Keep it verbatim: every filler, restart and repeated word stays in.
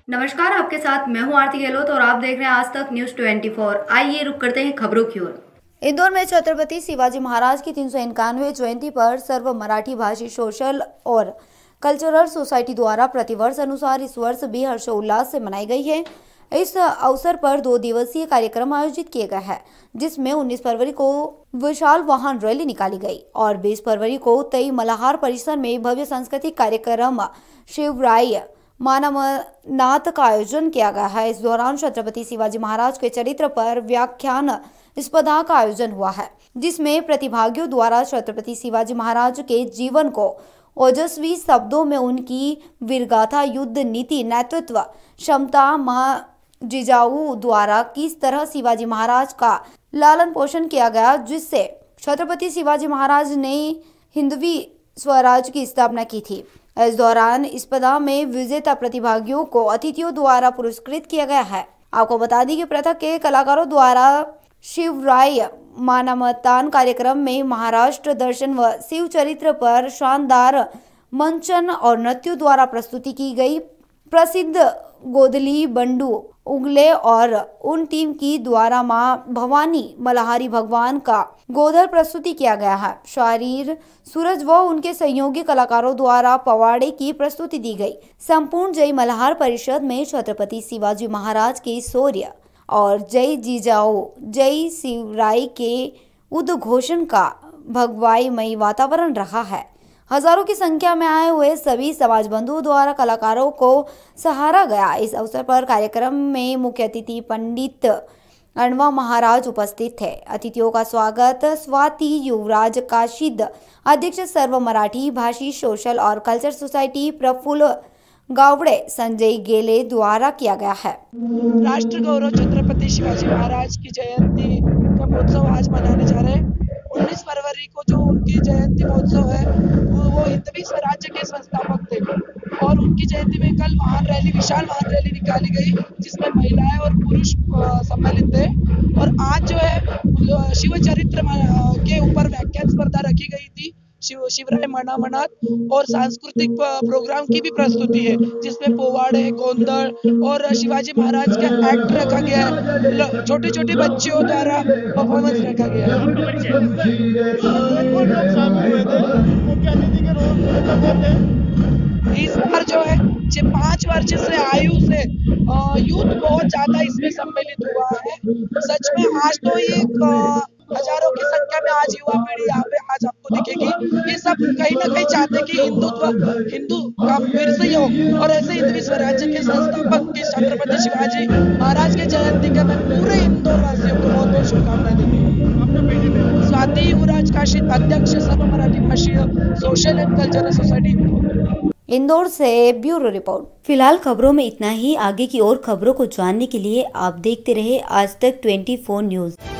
नमस्कार, आपके साथ मैं हूं आरती गहलोत और आप देख रहे हैं आज तक न्यूज चौबीस। आइए रुक करते हैं खबरों की ओर। इंदौर में छत्रपति शिवाजी महाराज की तीन सौ इक्यानवे जयंती पर सर्व मराठी भाषी सोशल और कल्चरल सोसाइटी द्वारा प्रतिवर्ष अनुसार इस वर्ष भी हर्षोल्लास से मनाई गई है। इस अवसर पर दो दिवसीय कार्यक्रम आयोजित किए गए हैं, जिसमें उन्नीस फरवरी को विशाल वाहन रैली निकाली गई और बीस फरवरी को तई मल्हार परिसर में भव्य सांस्कृतिक कार्यक्रम शिवराय मानवनाथ का आयोजन किया गया है। इस दौरान छत्रपति शिवाजी महाराज के चरित्र पर व्याख्यान स्पर्धा का आयोजन हुआ है, जिसमें प्रतिभागियों द्वारा छत्रपति शिवाजी महाराज के जीवन को ओजस्वी शब्दों में उनकी वीरगाथा, युद्ध नीति, नेतृत्व क्षमता, मां जिजाऊ द्वारा किस तरह शिवाजी महाराज का लालन पोषण किया गया, जिससे छत्रपति शिवाजी महाराज ने हिंदवी स्वराज की स्थापना की थी। इस दौरान स्पर्धा में विजेता प्रतिभागियों को अतिथियों द्वारा पुरस्कृत किया गया है। आपको बता दें कि पृथक के कलाकारों द्वारा शिवराय मानवतान कार्यक्रम में महाराष्ट्र दर्शन व शिव चरित्र पर शानदार मंचन और नृत्यों द्वारा प्रस्तुति की गई। प्रसिद्ध गोदली बंडू उगले और उन टीम की द्वारा मां भवानी मल्हारी भगवान का गोधर प्रस्तुति किया गया है। शारीर सूरज व उनके सहयोगी कलाकारों द्वारा पवाड़े की प्रस्तुति दी गई। संपूर्ण जय मल्हार परिषद में छत्रपति शिवाजी महाराज के शौर्य और जय जिजाऊ जय शिवराय के उद्घोषण का भगवाईमय वातावरण रहा है। हजारों की संख्या में आए हुए सभी समाज बंधुओं द्वारा कलाकारों को सहारा गया। इस अवसर पर कार्यक्रम में मुख्य अतिथि पंडित अणवा महाराज उपस्थित थे। अतिथियों का स्वागत स्वाति युवराज काशिद, अध्यक्ष सर्व मराठी भाषी सोशल और कल्चर सोसाइटी प्रफुल्ल गावड़े, संजय गेले द्वारा किया गया है। राष्ट्र गौरव छत्रपति शिवाजी महाराज की जयंती का महोत्सव आज मनाने जा रहे हैं। उन्नीस फरवरी को जो उनकी जयंती महोत्सव है वो, वो हिंदवी स्वराज्य के संस्थापक थे और उनकी जयंती में कल वाहन रैली विशाल वाहन रैली निकाली गई, जिसमें महिलाएं और पुरुष सम्मिलित थे। और आज जो है शिव चरित्र के ऊपर व्याख्यान स्पर्धा रखी गई थी, शिव शिवराय मानवनाथ, और सांस्कृतिक प्रोग्राम की भी प्रस्तुति है, जिसमें पोवाड़े, गोंधल और शिवाजी महाराज का एक्ट रखा गया है। छोटे छोटे बच्चों द्वारा परफॉर्मेंस रखा गया है। इस बार जो है पाँच वर्ष से आयु से यूथ बहुत ज्यादा इसमें सम्मिलित हुआ है। सच में आज तो ये हजारों की संख्या में आज युवा पीढ़ी यहाँ पे आज आपको दिखेगी। ये सब कहीं ना कहीं चाहते कि हिंदुत्व हिंदू का फिर से हो, और ऐसे हिंदवी स्वराज्य के संस्थापक के छत्रपति शिवाजी महाराज के जयंती का मैं पूरे इंदौर वासियों को बहुत बहुत शुभकामनाएं देती हूँ। स्वाति युवराज काशिद, अध्यक्ष सर्व मराठी भाषी social and cultural society, Indore से ब्यूरो रिपोर्ट। फिलहाल खबरों में इतना ही। आगे की और खबरों को जानने के लिए आप देखते रहे आज तक चौबीस न्यूज।